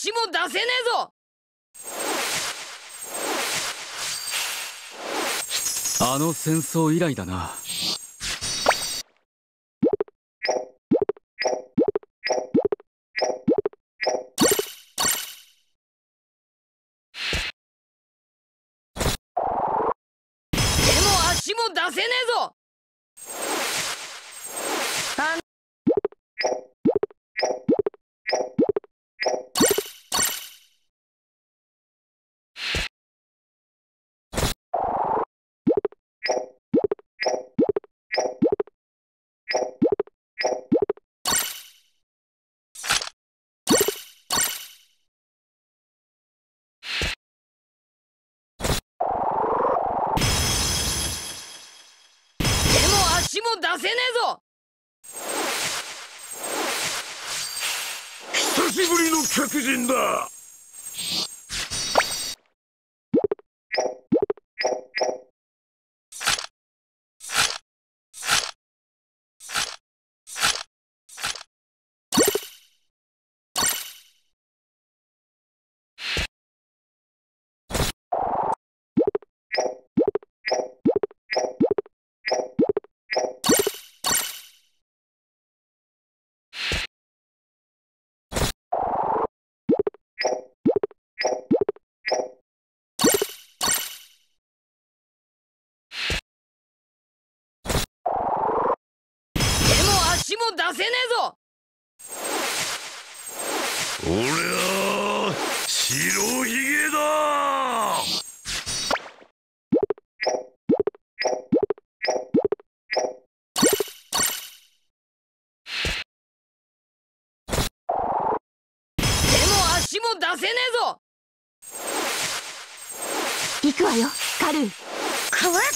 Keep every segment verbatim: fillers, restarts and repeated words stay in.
足も出せねえぞ。 あの戦争以来だな。 足も出せねえぞ。足も出せねえぞ。 久しぶりの客人だ。 足も出せねえぞ。 俺は白ひげだ。 でも足も出せねえぞ。 行くわよ、カルー。かわっ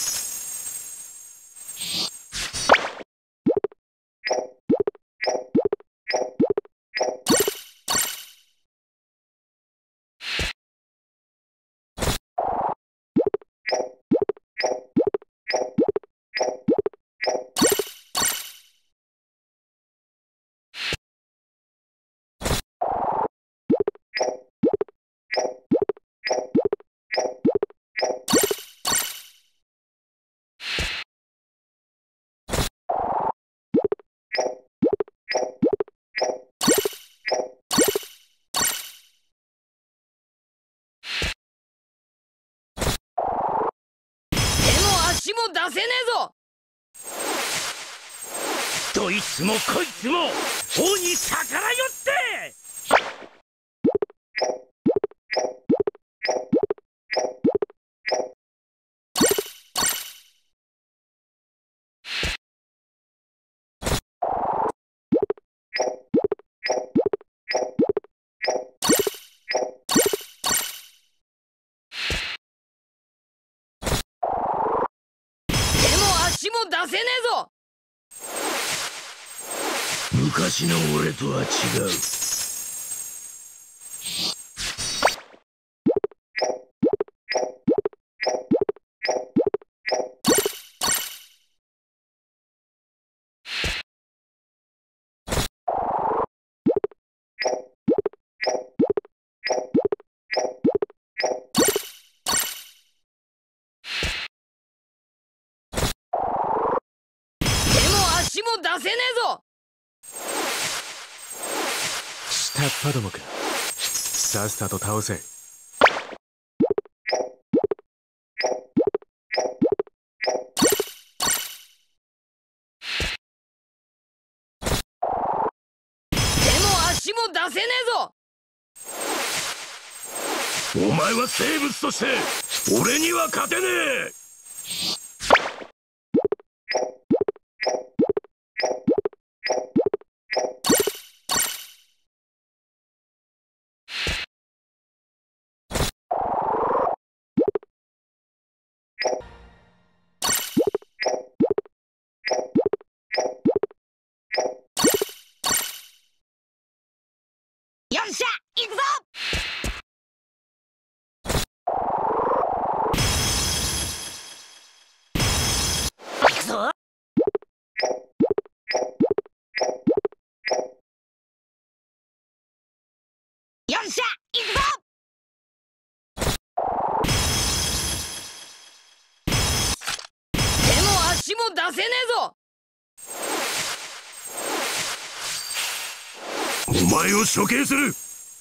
足も出せねえぞ。 どいつもこいつも王に逆らいよって。 足も出せねえぞ。 昔の俺とは違う。 足も出せねえぞ。 下っ端どもか。さっさと倒せ。 でも足も出せねえぞ。 お前は生物として俺には勝てねえ。 よっしゃ、行くぞ。行くぞ。よっしゃ。 も出せねえぞ。 お前を処刑する。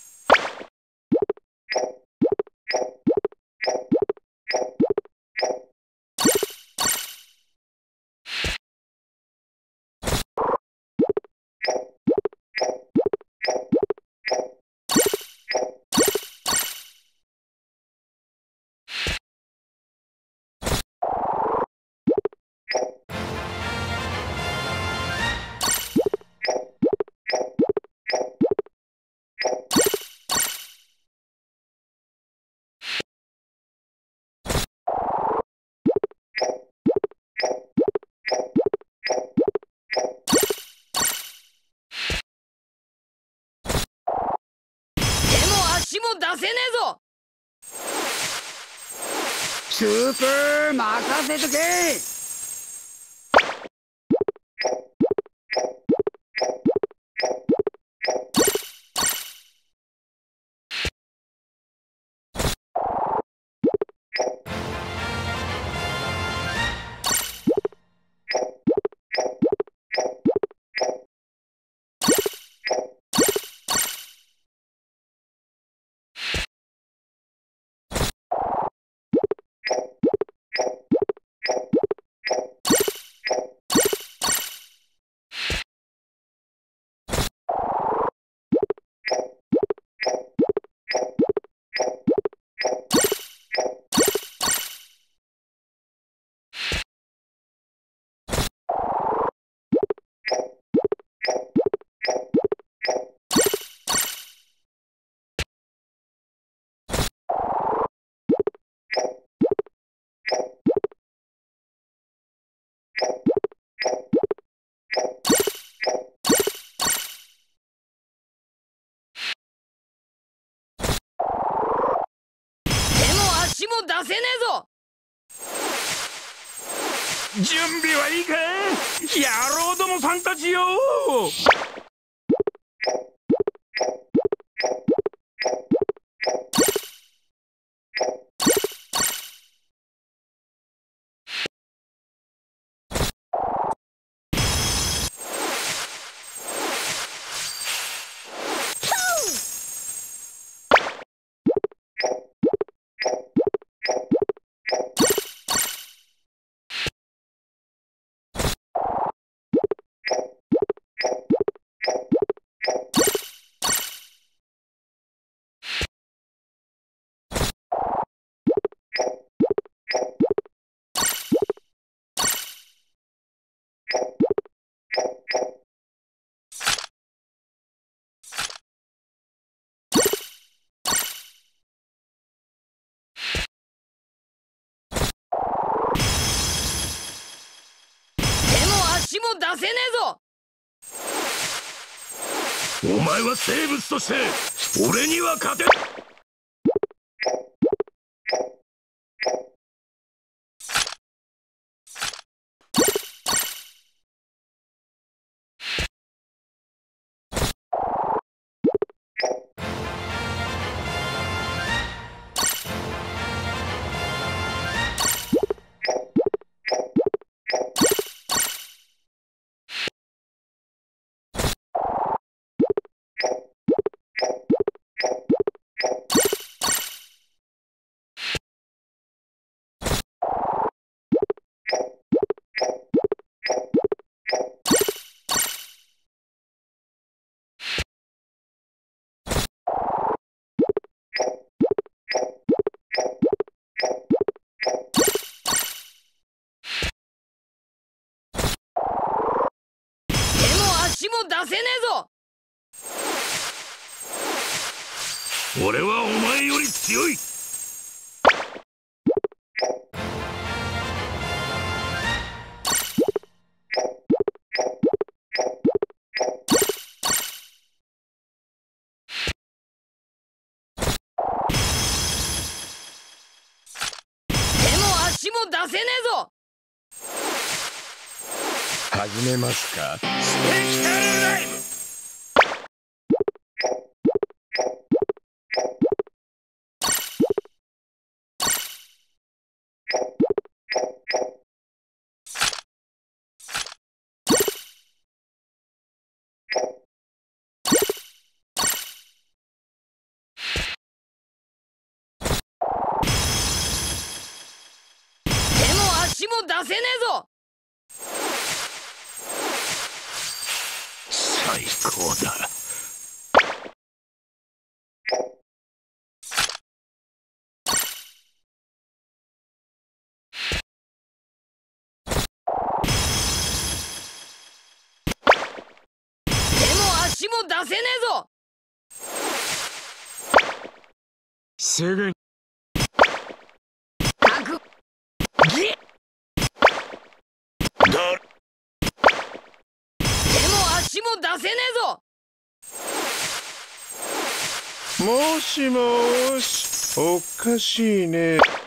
足も出せねえぞ。 スープー任せとけ。 足も出せねえぞ。 準備はいいか、野郎どもさんたちよ。 足も出せねえぞ。 お前は生物として俺には勝てん。 足も出せねえぞ。 俺はお前より強い。 手も足も出せねえぞ。 始めますか。 スペシャルライブ。 足も出せねえぞ。 最高だ。 手も足も出せねえぞ。 すぐにかくぎだ手も足も出せねえぞ。 もしもーし、おかしいね。